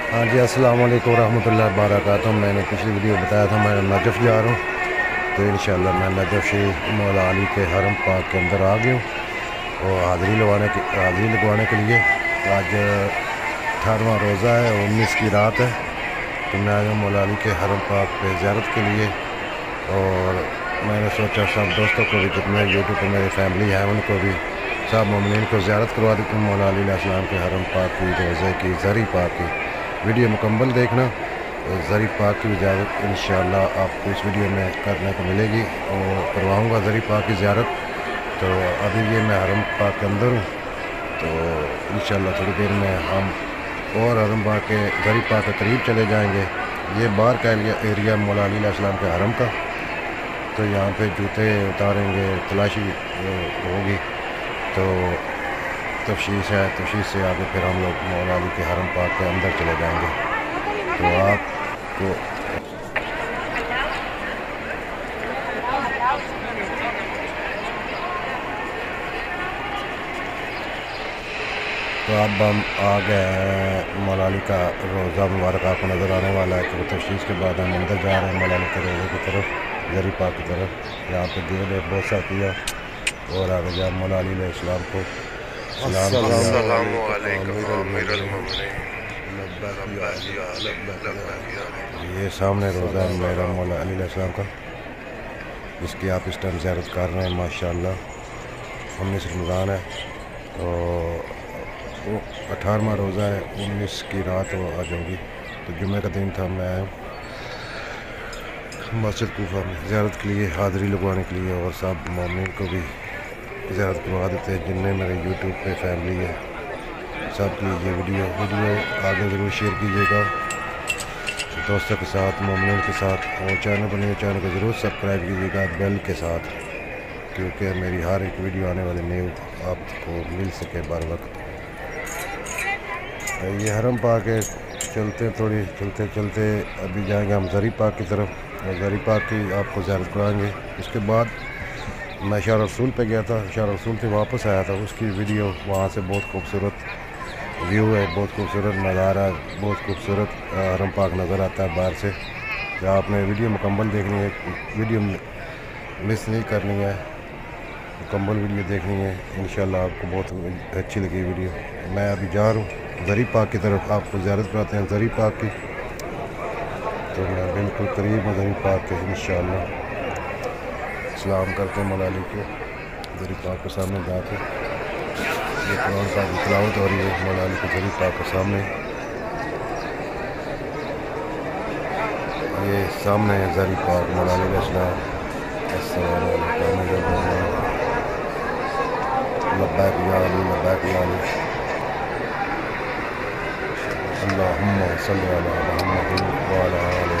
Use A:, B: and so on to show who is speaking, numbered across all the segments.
A: हाँ जी, अस्सलाम वालेकुम रहमतुल्लाहि व बरकातहू। मैंने पिछली वीडियो बताया था मैं नजफ़ जा रहा हूँ, तो इंशाअल्लाह मैं नजफ़ से मौला अली के हरम पाक के अंदर आ गया हूँ और हाज़िरी लगवाने के लिए। आज 18वां रोज़ा है, 19 की रात है, तो मैं आया हूँ मौला अली के हरम पाक पे ज़ियारत के लिए। और मैंने सोचा सब दोस्तों को भी, जितने यूट्यूब पर मेरी फैमिली है उनको भी, सब मोमिनीन को ज़ियारत करवा देता हूँ मौला अली अलैहिस्सलाम के हरम पाक की, रोज़े की, ज़री पाक की। वीडियो मुकम्मल देखना। ज़री पाक की इजाज़त इंशाअल्लाह आपको इस वीडियो में करने को मिलेगी और करवाऊँगा ज़री पाक की ज़ियारत। तो अभी ये मैं हरम पाक के अंदर हूँ, तो इंशाअल्लाह थोड़ी देर में हम और हरम पाक के ज़री पाक के करीब चले जाएंगे। ये बाहर का एरिया मौला अली अलैहिस्सलाम के हरम का, तो यहाँ पे जूते उतारेंगे, तलाशी होगी, तो तफ्शीश है, तफ्शीश से आगे फिर हम लोग मौला अली के हरम पाक के अंदर चले जाएंगे। तो आपको तो अब हम आ गए हैं, मौला अली का रोज़ा मुबारक आपको नज़र आने वाला है। तो तफ्शीश के बाद हम अंदर जा रहे हैं मौला अली के रोज़े की तरफ, ज़री पाक की तरफ। यहाँ पे गेट है, बोसा किया और आगे जा मौला अली अलैहिस्सलाम को सलाम किया। ये सामने रोज़ा है मेरा मौला अली अलैहिस्सलाम का, जिसकी आप इस टाइम ज़ियारत कर रहे हैं। माशाअल्लाह 19 रमज़ान है और 18वां रोज़ा है, 19 की रात वो आज होगी। तो जुम्मे का दिन था, मैं मस्जिद कूफा में ज़ियारत के लिए, हाज़िरी लगवाने के लिए, और सब मोमिन को भी ज़ियारत करवा देते हैं जिनने मेरे यूट्यूब पे फैमिली है। सब के लिए ये वीडियो आगे ज़रूर शेयर कीजिएगा दोस्तों के साथ, मोमिन के साथ, और चैनल को ज़रूर सब्सक्राइब कीजिएगा बेल के साथ, क्योंकि मेरी हर एक वीडियो आने वाली न्यूज़ आपको मिल सके बर वक्त। ये हरम पाक है, चलते अभी जाएंगे हम ज़री पाक की तरफ, और ज़री पाक की आपको ज़ियारत कराएंगे। उसके बाद मैं शाह रसूल पे गया था, शाह रसूल से वापस आया था, उसकी वीडियो, वहाँ से बहुत खूबसूरत व्यू है, बहुत खूबसूरत नज़ारा, बहुत खूबसूरत हरम पाक नज़र आता है बाहर से। तो आपने वीडियो मुकम्मल देखनी है, वीडियो मिस नहीं करनी है, मुकम्मल वीडियो देखनी है। इंशाअल्लाह आपको बहुत अच्छी लगी वीडियो। मैं अभी जा रहा हूँ ज़री पाक की तरफ, आपको ज़ियारत कराते हैं ज़री पाक की। तो मैं बिल्कुल करीब हूँ ज़री पाक के, इंशाअल्लाह सलाम करते हैं मौला अली को ज़री पाक के सामने जाके। ये कुरान पाक की तिलावत हो रही है मौला अली के ज़री पाक के सामने। ये सामने है ज़री पाक, मौला अली अलैहिस्सलाम। लब्बैक या अली, लब्बैक या अली, अल्लाहुम्मा सल्लि अला मुहम्मद व अला आलि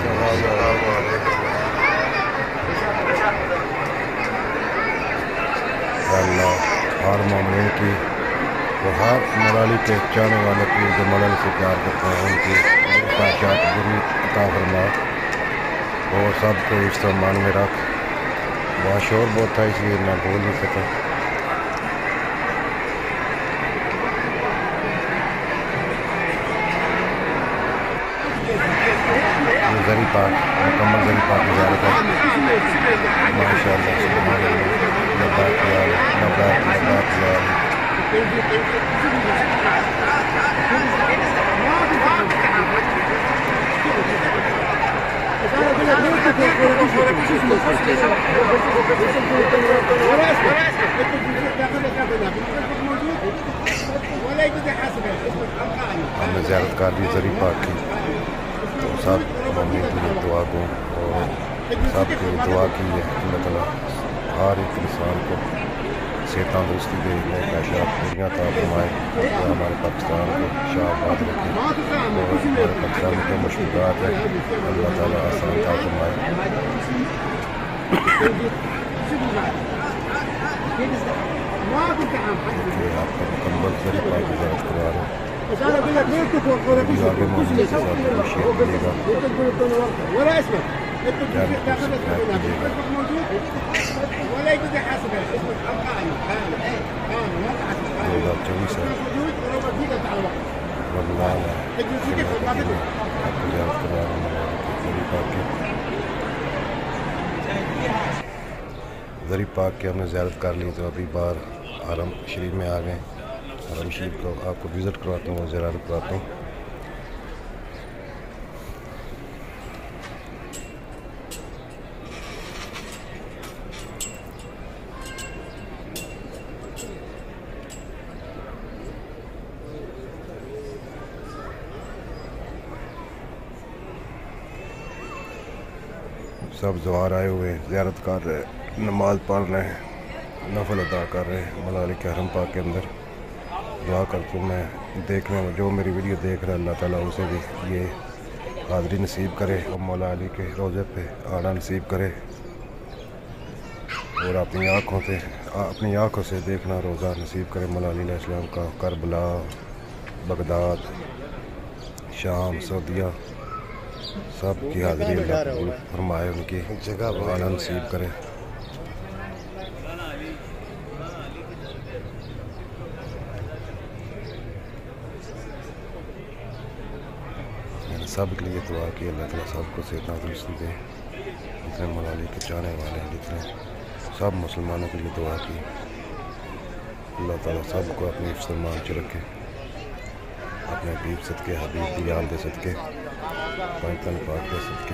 A: अल्लाह। हर मोमिन की और हर मौला अली के चाहने वाले की, जो मौला अली से प्यार करते हैं, उनकी ख्वाहिशात पूरी अता फरमा, और सबको इस मान में रख। वहाँ शोर बहुत था इसलिए मैं बोल नहीं सका। ज़री पाक, मुकम्मल ज़री पाक की ज़ियारत है माशाअल्लाह। हमने ज़ियारत कर दी ज़री पाक की, तो सब मम्मी के लिए दुआ को और सब के लिए दुआ की है। अल्लाह ताला हर एक इंसान को सेहत तंदुरुस्ती दे, पैसा पूरियाँ ता फरमाए, तो हमारे पाकिस्तान को शाबाद रखे, और हमारे पाकिस्तान में जो मशहूरात है अल्लाह ताला आसान ता फरमाए। आपको मुकम्मल ज़री पाक की ज़ियारत करवा रहे हैं। आगे मोमिन के साथ शेयर कीजिएगा, चैनल को सब्सक्राइब कीजिएगा। दो 2024 है। रमज़ान है, आपको ज़ियारत करवा रहा हूँ ज़री पाक की हमने ज़ियारत कर ली। तो अभी बाहर हरम शरीफ में आ गए। हरम शरीफ को आपको विज़िट करवाता हूँ, ज़ियारत करवाता हूँ। सब ज़वार आए हुए ज़ियारत कर रहे, नमाज़ पढ़ रहे हैं, नफल अदा कर रहे हैं मौला अली के हरम पाक के अंदर। दुआ करता हूँ मैं देखने में जो मेरी वीडियो देख रहा है अल्लाह ताला उसे भी ये हाज़री नसीब करे और मौला अली के रोज़े पे आना नसीब करे और अपनी आँखों से देखना रोज़ा नसीब करे मौला अली अलैहिस्सलाम का। करबला, बगदाद, शाम, सऊदीया सब की हाज़री अल्लाह कबूल फरमाए, उनकी जगह आना नसीब करे। मैंने सब के लिए दुआ की अल्लाह ताला सबको सेहत तंदुरुस्ती दे। जितने मौला अली के चाहने वाले हैं, जितने सब मुसलमानों के लिए दुआ की अल्लाह ताला सबको अपनी हिफ्ज़-ए-ईमान च रखे, अपने हबीब सदके, हबीब दी याद दे सदके, पाकिस्तान पाक दे सदके।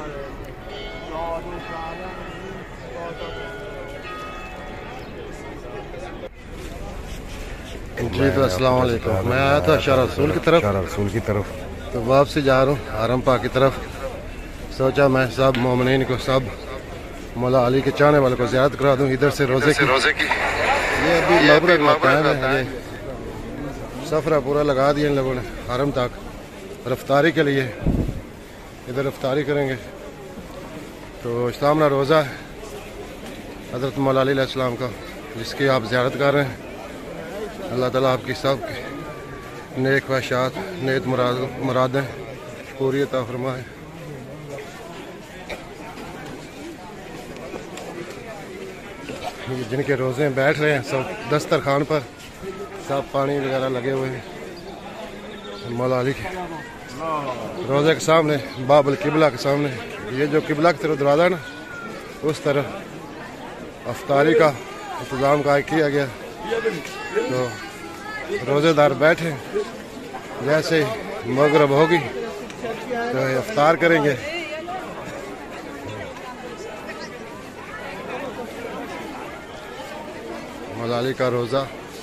B: जी तो अस्सलाम वालेकुम। मैं आया था शाह रसूल की तरफ, तो वापसी जा रहा हूँ हरम पाक की तरफ। सोचा मैं सब मोमिनीन को, सब मौला अली के चाहने वालों को ज़ियारत करा दूँ इधर से रोज़े की। ये अभी मगरिब का टाइम है, ये सफ़रा पूरा लगा दिया इन लोगों ने हरम तक रफ्तारी के लिए। इधर रफ्तारी करेंगे तो इस्लाम रोज़ा है हज़रत मौला अली अलैहिस्सलाम का, जिसकी आप ज़ियारत कर रहे हैं। अल्लाह ताला आपकी सब नेक ख्वाहिशात, नेक मुरादें पूरी अता फरमाए। जिनके रोज़े बैठ रहे हैं सब दस्तरखान पर, सब पानी वगैरह लगे हुए हैं मौला अली के रोज़े के सामने, बाबुल किबला के सामने। ये जो किबला की तरफ दरवाज़ा है ना, उस तरफ अफ्तारी का इंतज़ाम किया गया। तो रोज़ेदार बैठे, जैसे मगरिब होगी तो इफ्तार करेंगे। मौला अली का रोज़ा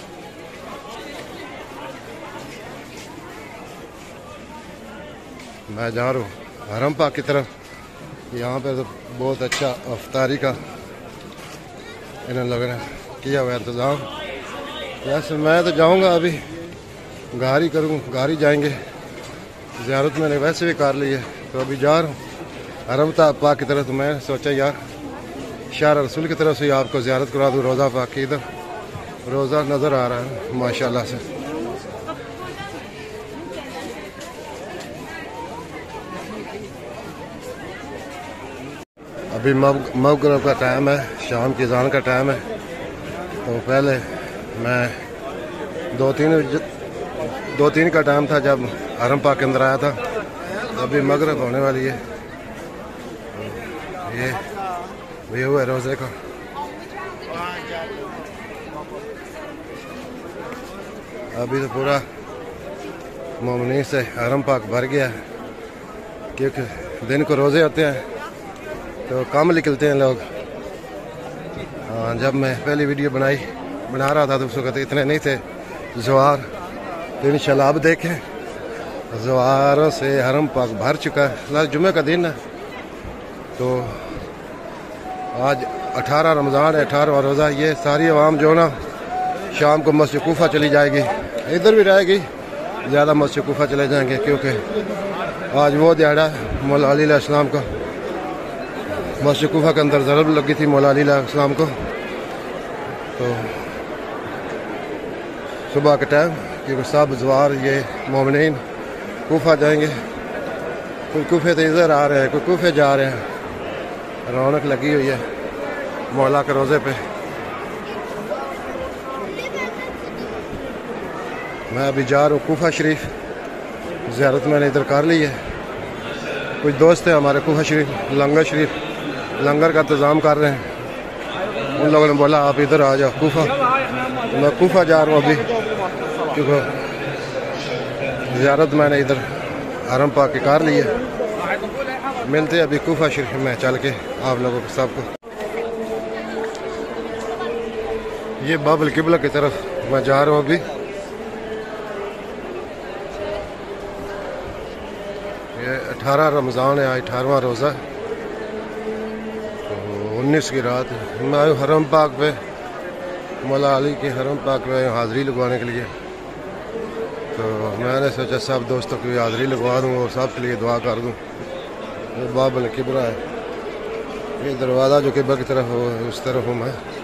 B: मैं जा रहा हूँ हरम पाक की तरफ। यहाँ पे तो बहुत अच्छा अफ्तारी का इन्होंने लग रहा है किया हुआ इंतज़ाम। वैसे मैं तो जाऊँगा अभी गाड़ी गाड़ी जाएंगे, ज़ियारत मैंने वैसे भी कर ली है, तो अभी जा रहा हूँ हरम पाक की तरफ। तो मैं सोचा यार शाह रसूल की तरफ से आपको ज़ियारत करा दूँ रोज़ा पाक की। इधर रोज़ा नज़र आ रहा है माशाल्लाह से। अभी मगरिब का टाइम है, शाम की अज़ान का टाइम है। तो पहले मैं दो तीन का टाइम था जब हरम पाक के अंदर आया था। अभी मगरिब होने वाली है। ये व्यू है रोज़े का। अभी तो पूरा मोमिनीन से हरम पाक भर गया है, क्योंकि दिन को रोज़े होते हैं तो कम निकलते हैं लोग। जब मैं पहली वीडियो बना रहा था तो उस वक्त इतने नहीं थे ज़वार। तो इंशाल्लाह अब देखें ज़वारों से हरम पाक भर चुका है। आज जुमे का दिन है, तो आज 18 रमज़ान है, 18वां रोज़ा। ये सारी आवाम जो ना शाम को मस्जिद कूफा चली जाएगी, इधर भी रहेगी, ज़्यादा मस्जिद कूफा चले जाएंगे, क्योंकि आज वो दिहाड़ा मौला अली अलैहिस्सलाम का। मस्जिद कूफा के अंदर ज़रब लगी थी मौला अली अलैहिस्सलाम को। तो सुबह के टाइम क्योंकि सब ज़वार ये मोमिनीन कूफा जाएंगे। कोई कूफे तो इधर आ रहे हैं, कोई कूफे जा रहे हैं। रौनक लगी हुई है मौला के रोज़े पे। मैं अभी जा रहा हूँ कूफा शरीफ। ज़ियारत मैंने इधर कर ली है। कुछ दोस्त हैं हमारे कूफा शरीफ लंगर का इंतज़ाम कर रहे हैं। उन लोगों ने बोला आप इधर आ जाओ कूफा, मैं कूफा जा रहा हूँ अभी, क्योंकि ज़ियारत मैंने इधर हरम पाक की कर ली है। मिलते हैं अभी कूफा शरीफ में चल के आप लोगों को सबको। ये बाबुल किबला की तरफ मैं जा रहा हूँ अभी। ये 18 रमज़ान है, आज 18वां रोज़ा, तो 19 की रात मैं आया हरम पाक पे, मौला अली के हरम पाक पे हाज़िरी लगवाने के लिए। तो मैंने सोचा सब दोस्तों की हाज़िरी लगवा दूँ और सब के लिए दुआ कर दूँ। ये बाबुल किबला है, ये दरवाज़ा जो किबला की तरफ हो उस तरफ हूँ मैं।